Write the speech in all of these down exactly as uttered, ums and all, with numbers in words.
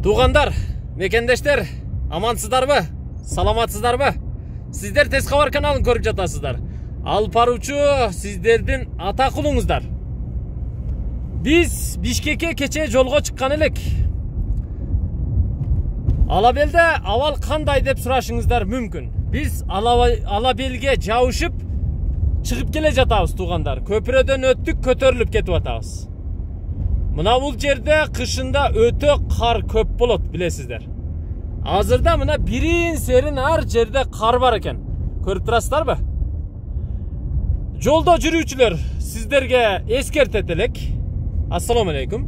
Туғандар, мекендештер, амансыздарбы? Саламатсыздарбы? Сіздер Тез Хабар каналын көріп жатасыздар. Алып баруучу сіздердің ата кулуңуздар. Біз Бишкекке кече жолго чыккан элек. Алабелде авал кандай деп сурашыңыздар мүмкүн. Біз Алабелге жабышып чыгып келе жатабыз туғандар. Көпүрөдөн өттүк, көтөрүлүп кетип атабыз. Мына бул жерде кышында өтө кар көп болот, билесиздер. Азырда мына бирин серин ар жерде кар бар экен. Көрүп турасыздарбы? Жолдо жүрүүчүлөр, сиздерге эскертет элек. Ассаламу алейкум.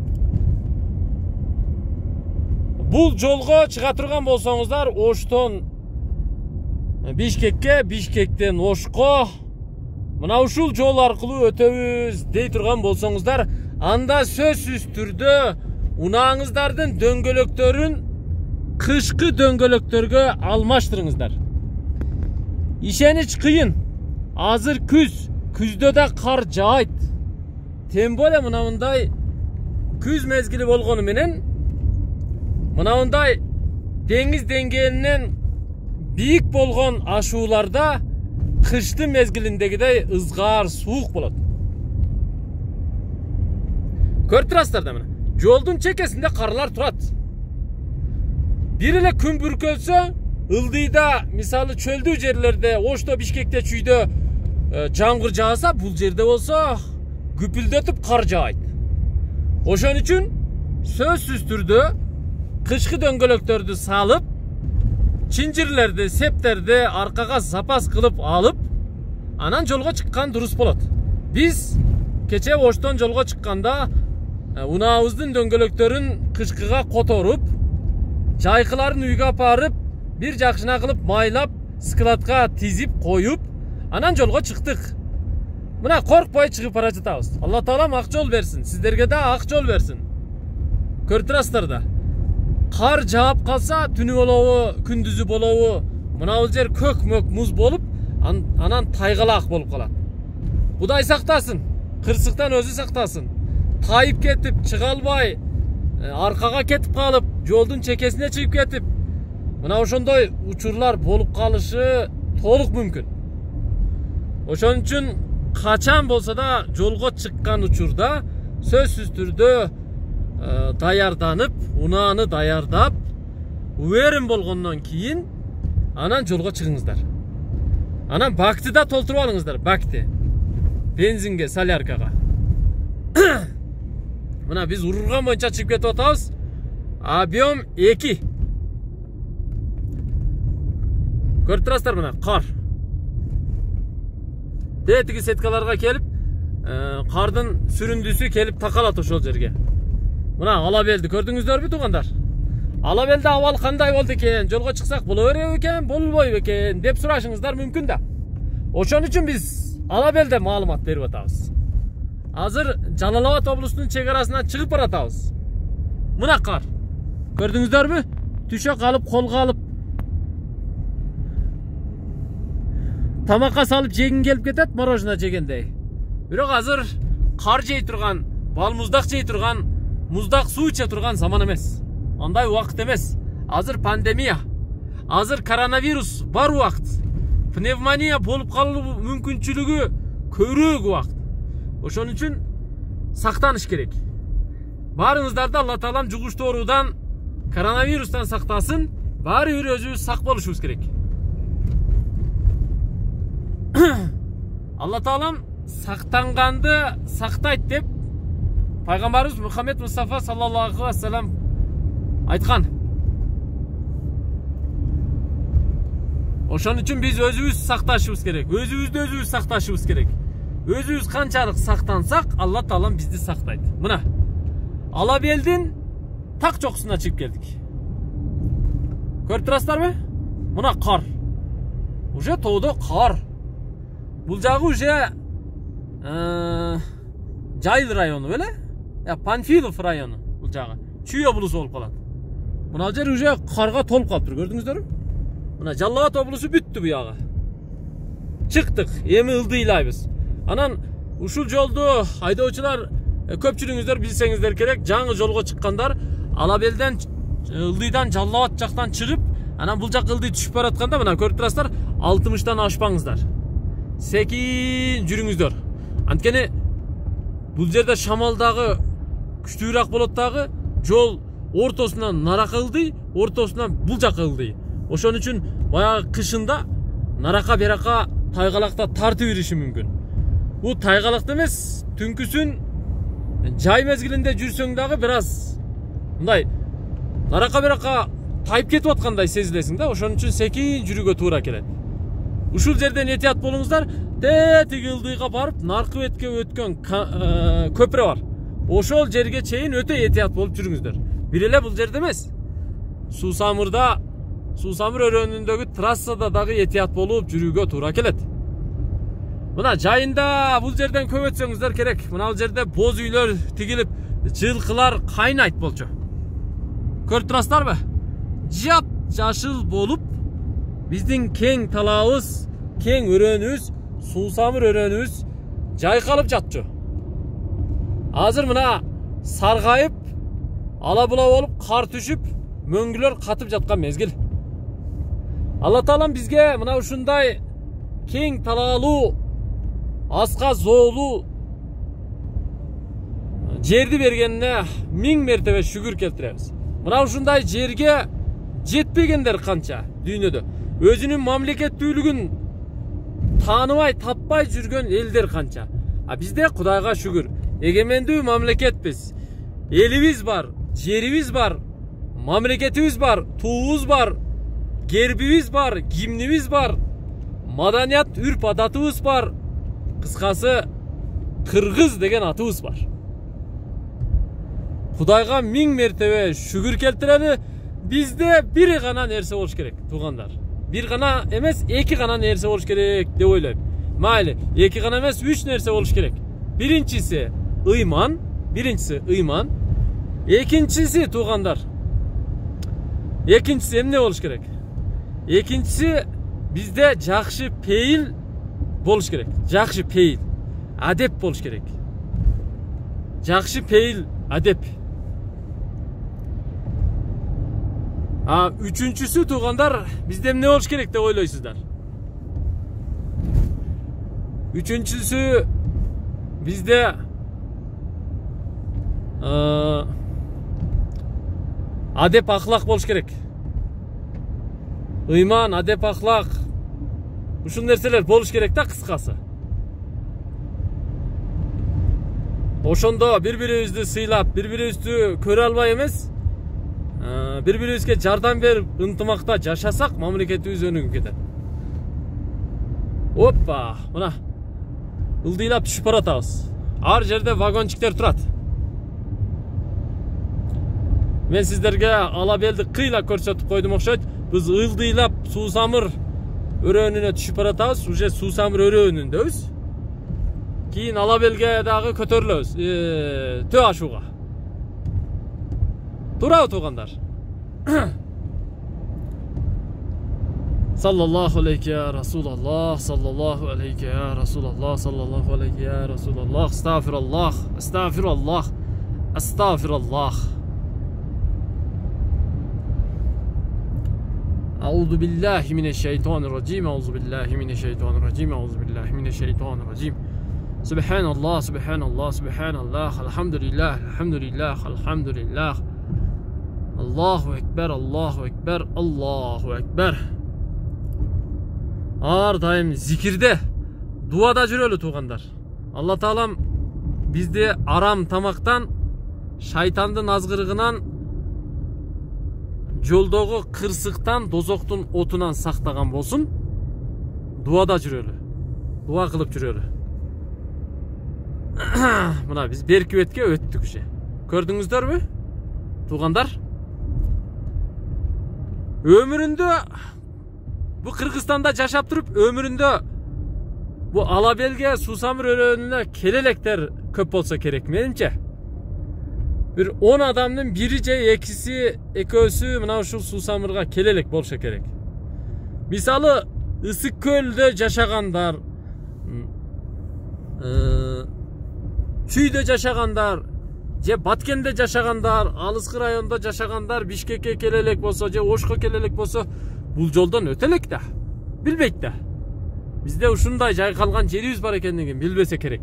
Бул жолго чыга турган болсоңуздар, Оштон Бишкекке, Бишкектен Ошко, мына ушул жол аркылуу өтөбүз дей турган болсоңуздар, анда сөзсүз түрдө унааңыздардын дөңгөлөктөрүн кышкы дөңгөлөктөргө алмаштырыңыздар. Ишенич кыйын. Азыр күз, күздө да кар жаайт. Тем более мына мындай күз мезгили болгону менен мына мындай деңиз деңгээлинен бийик болгон ашууларда кыштын мезгилиндегидей ызгаар суук болот. Көрүп турасыздар да мына. Жолдун чекесинде карлар турат. Бир эле күн бүркөлсө, ылдыйда, мисалы чөлдүү жерлерде, Ошто Бишкекте чүйдө жамгыр жааса, бул жерде болсо күпүлдөтүп кар жаайт. Ошон үчүн сөзсүз түрдө кышкы дөңгөлөктөрдү салып, чинжирлерди, септерди аркага запас кылып алып, анан жолго чыккан дурус болот. Биз кече Оштон жолго чыкканда унаабыздын дөңгөлөктөрүн кышкыга которуп, жайкыларын үйгө апарып, бир жакшына кылып майлап, складка тизип коюп, анан жолго чыктык. Мына коркпой чыгып бара жатабыз. Алла таалам ак жол берсин, сиздерге да ак жол берсин. Көрүп турасыздар да. Кар жаап калса, түнү болобу, күндүзү болобу, мына бул жер көк-мөк муз болуп, анан тайгалак болуп калат. Кудай сактасын, кырсыктан өзү сактасын. Тайып кетип, чыга албай, аркага кетип калып, жолдун чекесине чыгып кетип, мына ошондой учурлар болуп калышы толук мүмкүн. Ошон үчүн качан болсо да жолго чыккан учурда сөзсүз түрдө даярданып, унааны даярдап, уверен болгондон кийин анан жолго чыгыңыздар. Анан бакты да толтуруп алыңыздар, бакты. Бензинге, соляркага. Мына биз урган боюнча чыгып кетип атабыз. Объем эки. Көрүп турасыздар мына кар. Детиги сеткаларга келип, кардын сүрүндүсү келип такалат ошол жерге. Мына Алабелди көрдүңүздөрбү тугандар? Алабелде абал кандай болду экен? Жолго чыксак боло береби экен, болбойбу экен деп сурашыңыздар мүмкүн да. Ошон үчүн биз Алабелде маалымат берип атабыз. Азыр Жалал Абад облусунун чек арасынан чыгып баратабыз. Мына кар. Көрдүңүздөрбү? Түшөк алып, колго алып тамакка салып жегин келип кетет, мороженое жегендей. Бирок азыр кар жей турган, бал муздак жей турган, муздак суу иче турган заман эмес. Андай убакыт эмес. Азыр пандемия. Азыр коронавирус бар убакыт. Пневмония болуп калуу мүмкүнчүлүгү көбүрөөк убакыт. Ошон үчүн сактаныш керек. Баарыңыздарды Алла таалам жугуштуу оорудан, коронавирустан сактасын. Баары бир өзүбүз сак болушубуз керек. Алла таалам сактанганды сактайт деп пайгамбарыбыз Мухаммед Мустафа саллаллаху алейхи ва саллям айткан. Ошон үчүн биз өзүбүз сакташыбыз керек. Өзүбүздү өзүбүз сакташыбыз керек. Өзүбүз канчалык сактансак, Алла таалам бизди сактайт. Мына Алабелдин так чокусуна чыгып келдик. Көрүп турасыздарбы? Мына кар. Уже тоодо кар. Бул жагы уже Жайыл району, беле? Я Панфилов району бул жагы. Чүйө облусу болуп калат. Мына жер уже карга толуп калыптыр, көрдүңүздөрбү? Мына Жалал Абад облусу бүттү буягы. Чыктык, эми ылдыйлайбыз. Анан ушул жолду айдоочулар көпчүлүгүңүздөр билсеңиздер керек, жаңы жолго чыккандар Алабелден ылдыйдан Жалал Абад жактан чыгып, анан бул жак ылдый түшүп баратканда мына көрүп турасыздар, алтымыштан ашпаңыздар. Секин жүрүңүздөр. Анткени бул жерде шамалдагы күчтүүрөөк болот дагы, жол ортосунан нарака ылдый, ортосунан бул жака ылдый. Ошон үчүн баягы кышында нарака берака тайгалакта тартып ириши мүмкүн. Бул тайгалакта эмес, түнкүсүн жай мезгилинде жүрсөң дагы бир аз мындай нарака берака тайып кетип аткандай сезилесиң да. Ошон үчүн секин жүрүүгө туура келет. Ушул жерден этият болуңуздар. Тетиги ылдыйга барып, наркы бетке өткөн көпүрө бар. Ошол жерге чейин өтө этият болуп жүрүңүздөр. Бир эле бул жерде эмес. Суусамырда, Суусамыр өрөөнүндөгү трассада дагы этият болуп жүрүүгө туура келет. Мына жайында бул жерден көп өтсөңүздөр керек. Мына бул жерде боз үйлөр тигилип, жылкылар кайнайт болчу. Көрүп турасыздарбы? Жап жашыл болуп, биздин кең талаабыз, кең өрөөнүбүз, Суусамыр өрөөнүбүз жайкалып жатчу. Азыр мына саргайып, ала була болуп, кар түшүп, мөңгүлөр катып жаткан мезгил. Алла Таалам бизге мына ушундай кең талаалуу, аска зоолуу жерди бергенине миң мертебе шүгүр келтиребиз. Мына ушундай жерге жетпегендер канча дүйнөдө. Өзүнүн мамлекеттүүлүгүн тааныбай, таппай жүргөн элдер канча. А бизде Кудайга шүгүр, эгемендүү мамлекетпиз. Элибиз бар, жерибиз бар, мамлекетибиз бар, туубуз бар, гербибиз бар, гимнибиз бар, маданият, үрп адатыбыз бар. Кыскасы, кыргыз деген атыбыз бар. Кудайга миң мертебе шүгүр келтирели. Бизде бир гана нерсе болуш керек, туугандар. Бир гана эмес, эки гана нерсе болуш керек деп ойлойм. Майли, эки гана эмес, үч нерсе болуш керек. Биринчиси ыйман, биринчиси ыйман. Экинчиси туугандар. Экинчиси эмне болуш керек? Экинчиси бизде жакшы пейил болуш керек. Жакшы пейил, адеп болуш керек. Жакшы пейил, адеп. А үчүнчүсү туугандар, бизде эмне болуш керек деп ойлойсуздар? Үчүнчүсү бизде адеп ахлак болуш керек. Ыйман, адеп ахлак. Ушул нерселер болуш керек да, кыскасы. Ошондо бири-бирибизди сыйлап, бири-бирибизди көрө албай эмес, бири-бирибизге жардам берип, ынтымакта жашасак, мамлекетибиз өнүгүп кетет. Оппа, мына ылдыйлап түшүп баратабыз. Ар жерде вагончиктер турат. Мен сиздерге ала белди кыйла көрсөтүп койдум окшойт. Биз ылдыйлап Суусамыр өрөөнүнө түшүп баратабыз. Уже Суусамыр өрөөнүндөбүз. Кийин ала белге дагы көтөрүлөбүз, төө ашууга. Туурабы туугандар? Саллаллаху алейке я Расулаллах, саллаллаху алейке я Расулаллах, саллаллаху алейке я Расулаллах, астагфираллах, астагфираллах, астагфираллах. Ауzu billahi mineşşeytanirracim, auzu billahi mineşşeytanirracim, auzu billahi mineşşeytanirracim. Subhanallah, subhanallah, subhanallah, elhamdülillah, elhamdülillah, elhamdülillah. Allahu ekber, Allahu ekber, Allahu ekber. Ар дайым зикирде, дуада жүрөлү туугандар. Алла Таалам бизди арам тамактан, шайтандын азгырыгынан, жолдогу кырсыктан, дозоктун отунан сактаган болсун. Дуада жүрөлү. Дуа кылып жүрөлү. Мына биз берки бетке өттүк уже. Көрдүңүздөрбү? Туугандар? Өмүрүндө bu Kırgızstanda жашап туруп, өмүрүндө bu ала белге Суусамыр өрөөнүнө келелектер көп болсо керек менимче. Bir он адамдын бири же экиси, экөөсү мына ушул Суусамырга келелек болушу керек. Мисалы, Ысык көлдө жашагандар, чүйдө жашагандар, же Баткенде жашагандар, алыскы районда жашагандар Бишкекке келе элек болсо же Ошко келе элек болсо бул жолдон өтө элек да. Билбейт да. Бизде ушундай жайкалган жерибиз бар экендигин билбесе керек.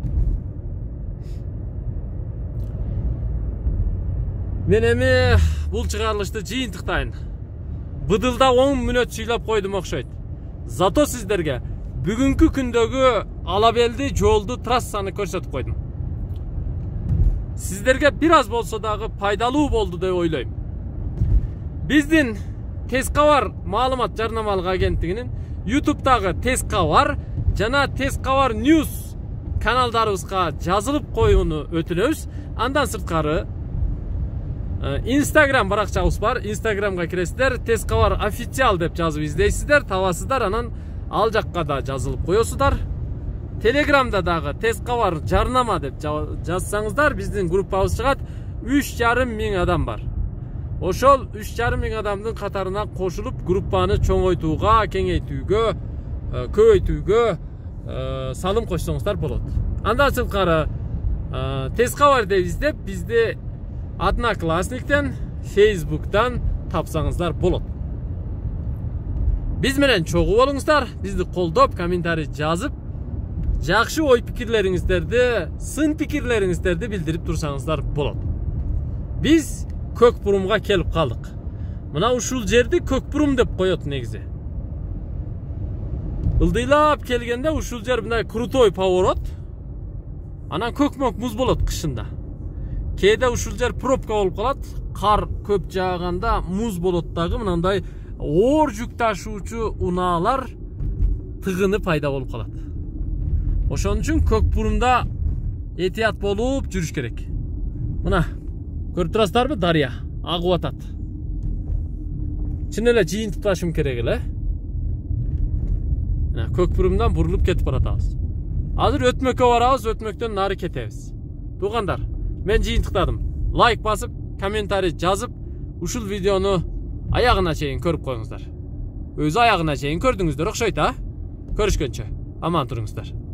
Мен эми бул чыгарылышты жыйынтыктайын. Быдылда он мүнөт сүйлөп койдум окшойт. Зато сиздерге бүгүнкү күндөгү Алабелди жолду трассаны көрсөтүп койдум. Сиздерге бир аз болсо дагы пайдалуу болду деп ойлойм. Биздин Тез кабар маалымат жарнамалык агенттигинин YouTube'дагы Тез кабар жана Тез кабар News каналдарыбызга жазылып коюуну өтүнөбүз. Андан сырткары Instagram баракчабыз бар. Instagramга киресиздер, Тез кабар официал деп жазып издейсиздер, табасыздар, анан ал жакка да жазылып коесуздар. Телеграмда дагы Тез кабар жарнама деп жазсаңыздар, биздин группабыз чыгат. үч жарым миң адам бар. Ошол үч жарым миң адамдын катарына кошулуп группаны чоңойтууга, кеңейтүүгө, көбөйтүүгө салым кошсоңуздар болот. Андан сырткары Тез кабар деп издеп бизди Одноклассниктен, Facebook'tan тапсаңыздар болот. Биз менен чогуу болуңуздар, бизди колдоп, комментарий жазып, жакшы ой пикирлериңиздерди, сын пикирлериңиздерди билдирип турсаңыздар болот. Биз Көк бурумга келип калдык. Мына ушул жерди Көк бурум деп коет негизи. Ылдыйлап келгенде ушул жер мындай крутой поворот. Анан көкмөк муз болот кышында. Кээде ушул жер пробка болуп калат. Кар көп жааганда муз болот дагы, мындай оор жүк ташуучу унаалар тыгыны пайда болуп калат. Ошон үчүн Көк бурумда этият болуп жүрүш керек. Мына көрүп турасыздарбы, дарыя агып атат. Чын эле жыйынтыкташым керек эле. Мына Көк бурумдан бурулуп кетип баратабыз. Азыр өтмөккө барабыз, өтмөктөн нары кетебиз. Туугандар, мен жыйынтыктадым. Лайк басып, комментарий жазып, ушул видеону аягына чейин көрүп коюңуздар. Өзү аягына чейин көрдүңүздөр окшойт, а? Көрүшкөнчө аман туруңуздар.